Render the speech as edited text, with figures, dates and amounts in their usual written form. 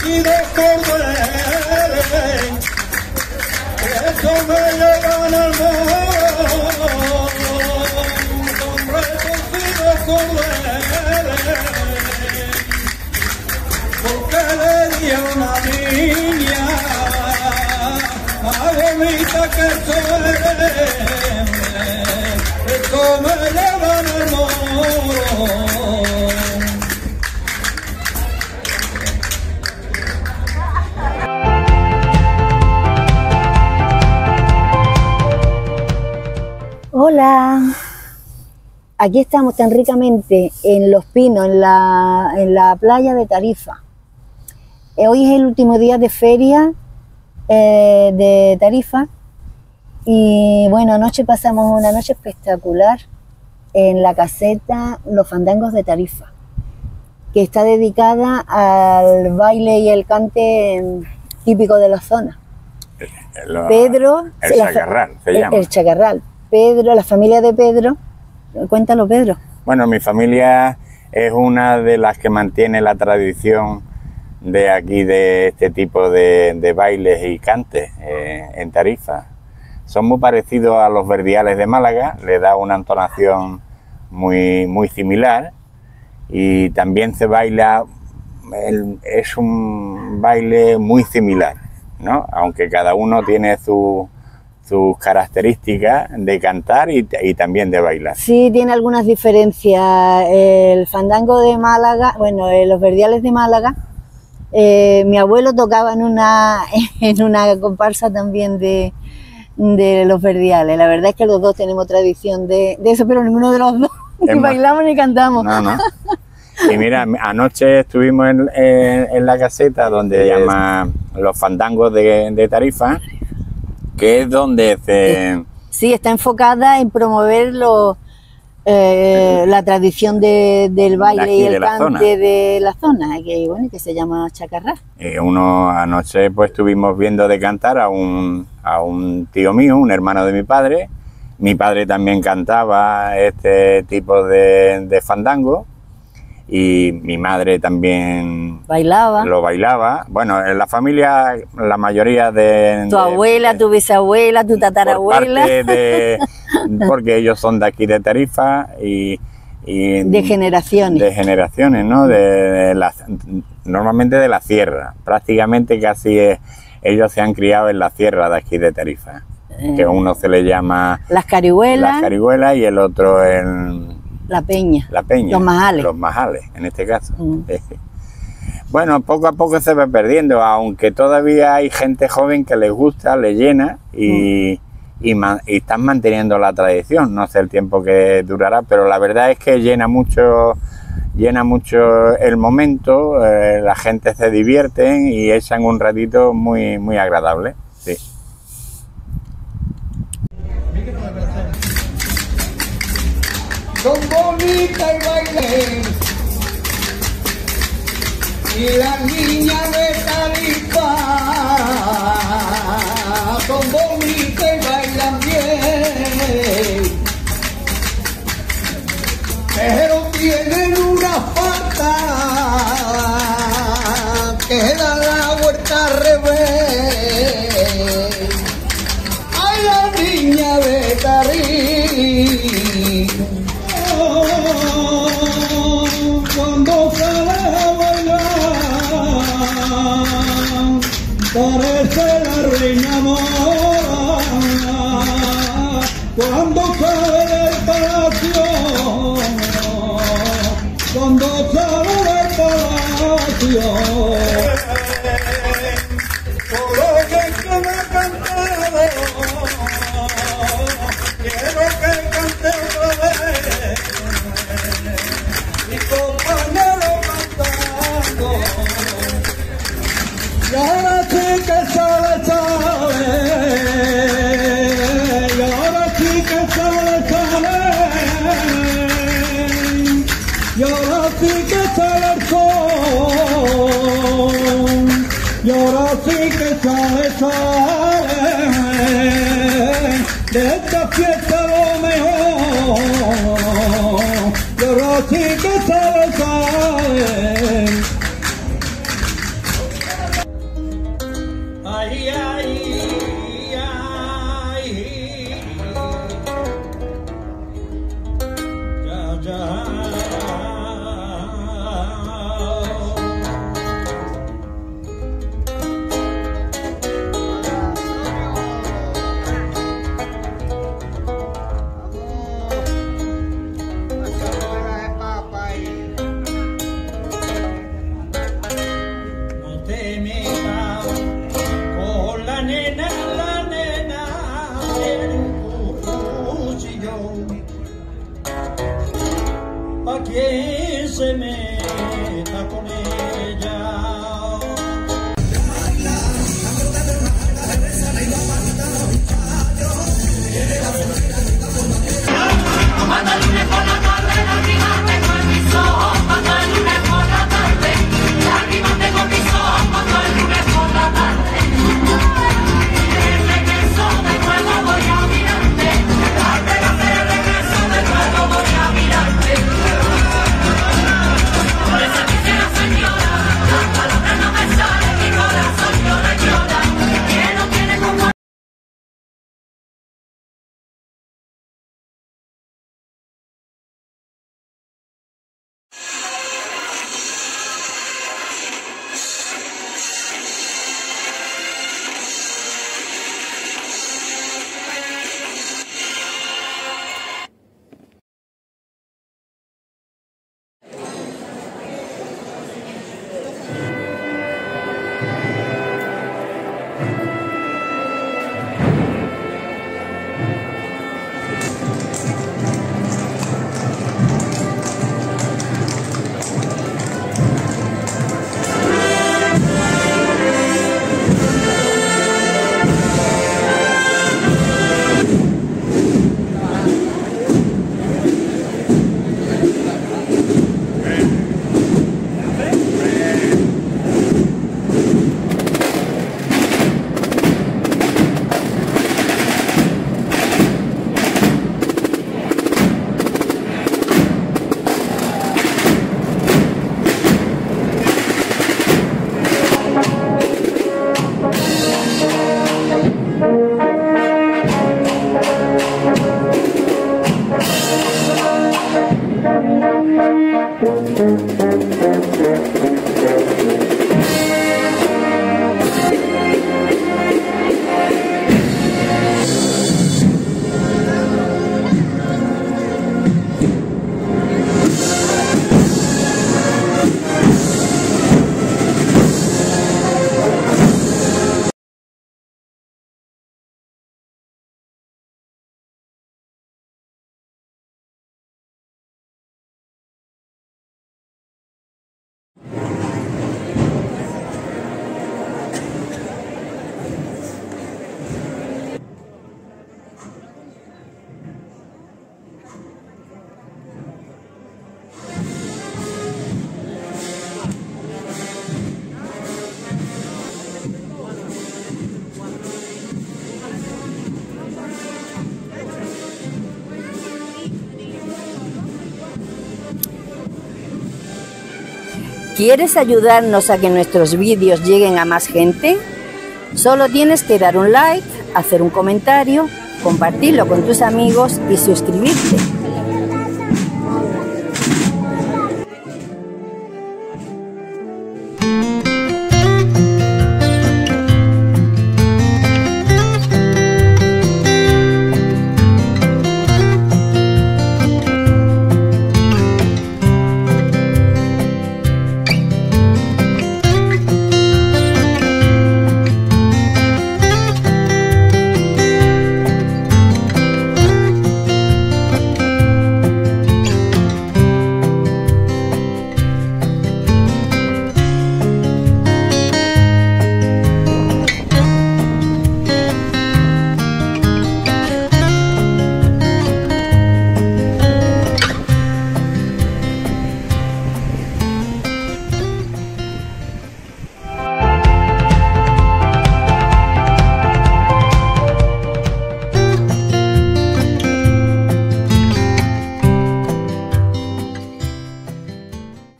y de cordeles, eso me llevan al morro, con retos y de cordeles, porque le di a una niña más bonita que soy, eso me llevan al morro. Hola, aquí estamos tan ricamente en Los Pinos, en la playa de Tarifa. Hoy es el último día de feria de Tarifa y bueno, anoche pasamos una noche espectacular en la caseta Los Fandangos de Tarifa, que está dedicada al baile y el cante típico de la zona. Pedro, el chacarral se llama. El chacarral. Pedro, la familia de Pedro, cuéntalo Pedro. Bueno, mi familia es una de las que mantiene la tradición de aquí, de este tipo de bailes y cantes en Tarifa. Son muy parecidos a los verdiales de Málaga, le da una entonación muy similar y también se baila, es un baile muy similar, ¿no? Aunque cada uno tiene sus características de cantar y también de bailar. Sí, tiene algunas diferencias. El fandango de Málaga, bueno, los verdiales de Málaga, mi abuelo tocaba en una comparsa también de los verdiales. La verdad es que los dos tenemos tradición de eso, pero ninguno de los dos ni bailamos ni cantamos. No, no. Y mira, anoche estuvimos en la caseta donde se llama Los Fandangos de Tarifa, que es donde se... Sí, está enfocada en promover la tradición del baile y el cante de la zona, que se llama chacarrá. Anoche pues estuvimos viendo de cantar a un tío mío, un hermano de mi padre. Mi padre también cantaba este tipo de fandango. Y mi madre también lo bailaba. Bueno, en la familia, la mayoría de... Tu abuela, tu bisabuela, tu tatarabuela. Porque ellos son de aquí de Tarifa y de generaciones. De generaciones, ¿no? Normalmente de la sierra. Prácticamente casi ellos se han criado en la sierra de aquí de Tarifa. Que uno se le llama... Las Carihuelas. Las Carihuelas y el otro en... La Peña. La Peña. Los Majales. Los Majales, en este caso. Bueno, poco a poco se va perdiendo, aunque todavía hay gente joven que les gusta, les llena y están manteniendo la tradición. No sé el tiempo que durará, pero la verdad es que llena mucho el momento, la gente se divierte y echan un ratito muy agradable. Sí. Son bonitas y bailen, y las niñas de Tarifa son bonitas y bailan bien, pero tienen una falta que da la vuelta al revés. Ay, la niña de Tarifa, cuando sale a bailar, parece la reina mora. Cuando sale del palacio, cuando sale del palacio, todo lo que me ha cantado, quiero que cante otra vez. Mi compañero cantando, y ahora sí que sale, y ahora sí que sale, y ahora sí que sale el sol, y ahora sí que sale, de esta fiesta lo mejor. Pero sí que sale. Que se meta con ella. Manda el lunes por la tarde, lágrimas tengo en mis ojos. Manda el lunes por la tarde, lágrimas tengo en mis ojos. Manda el lunes por la tarde. De regreso de nuevo voy a mirarte. De regreso de nuevo voy a mirarte. Por eso quisiera, señora, las palabras no me salen, mi corazón llora y llora. Que no tiene como. ¿Quieres ayudarnos a que nuestros vídeos lleguen a más gente? Solo tienes que dar un like, hacer un comentario, compartirlo con tus amigos y suscribirte.